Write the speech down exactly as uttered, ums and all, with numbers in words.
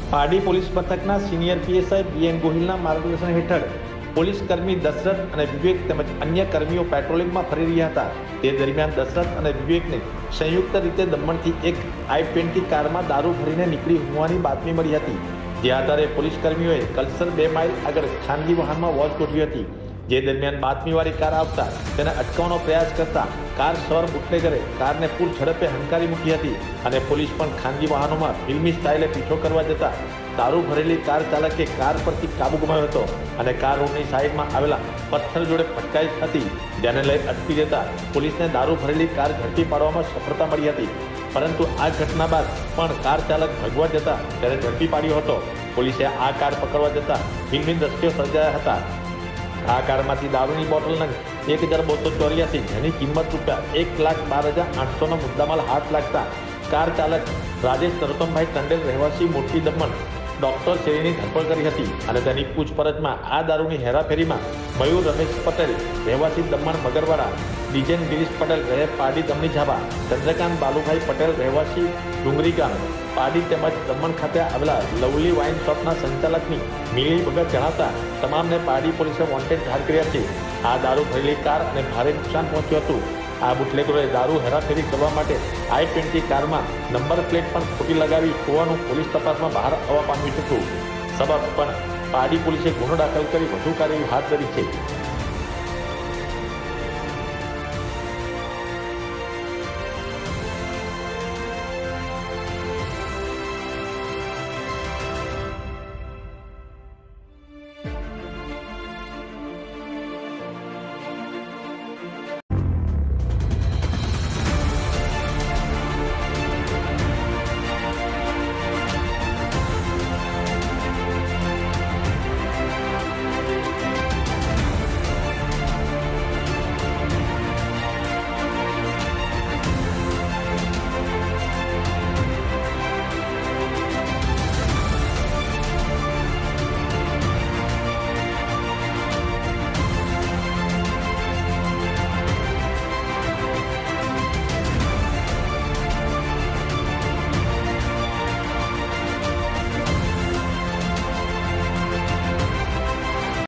પાડી પોલીસ મથકના senior PSI BN ગોહિલના માર્ગદર્શન હેઠળ પોલીસ કર્મી દશરથ અને વિવેક તેમજ અન્ય કર્મીઓ પેટ્રોલિંગમાં ફરી રહ્યા હતા। તે દરમિયાન દશરથ અને વિવેકને સંયુક્ત રીતે દમણથી એક આઈ ટ્વેન્ટી કારમાં દારૂ ભરીને નીકળી હોવાની બાતમી મળી હતી। જે આધારે પોલીસ કર્મીઓએ કલ્સર બે માઇલ આગળ ખાનગી વાહનમાં વોચ ગોઠવી હતી। જે દરમિયાન બાતમીવાળી કાર આવતા તેને અટકાવવાનો પ્રયાસ કરતા કાર સવાર બુટલેગરે કારને પૂર ઝડપે હંકારી મૂકી હતી અને પોલીસ પણ ખાનગી વાહનોમાં ફિલ્મી સ્ટાઇલે પીછો કરવા જતા દારૂ ભરેલી કાર ચાલકે કાર પરથી કાબુ ગુમાવ્યો હતો અને કાર રોડની સાઈડમાં આવેલા પથ્થર જોડે પટકાઈ હતી, જેને લઈ અટકી જતા પોલીસને દારૂ ભરેલી કાર ઝડપી પાડવામાં સફળતા મળી હતી। પરંતુ આ ઘટના બાદ પણ કાર ચાલક ભગવા જતા તેને ઝડપી પાડ્યો હતો। પોલીસે આ કાર પકડવા જતા ફિલ્મી દ્રશ્યો સર્જાયા હતા। આ કારમાંથી દારૂની બોટલ નંગ એક હજાર બસો ચોર્યાસી જેની કિંમત રૂપિયા એક લાખ બાર હજાર આઠસોનો મુદ્દામાલ હાથ લાગતા કાર ચાલક રાજેશ નરોત્તમભાઈ ટંડેલ રહેવાસી મોટી દમણ ડોક્ટર શેરીની ધરપકડ કરી હતી અને તેની પૂછપરછમાં આ દારૂની હેરાફેરીમાં મયુર રમેશ પટેલ રહેવાસી દમણ મગરવાડા, ડિજેન ગિરીશ પટેલ રહે પાડી દમણી ઝાબા, ચંદ્રકાંત બાલુભાઈ પટેલ રહેવાસી ડુંગરી ગામ પાડી તેમજ દમણ ખાતે આવેલા લવલી વાઇન શોપના સંચાલકની મિલી ભગત જણાતા તમામને પાડી પોલીસે વોન્ટેડ જાહેર કર્યા છે। આ દારૂ ભરેલી કાર અને ભારે નુકસાન પહોંચ્યું હતું। આ બુટલેગરોએ દારૂ હેરાફેરી કરવા માટે આઈ ટ્વેન્ટી કારમાં નંબર પ્લેટ પણ ખોટી લગાવી હોવાનું પોલીસ તપાસમાં બહાર આવવા પામ્યું હતું। સબબ પણ પાડી પોલીસે ગુનો દાખલ કરી વધુ કાર્યવાહી હાથ ધરી છે।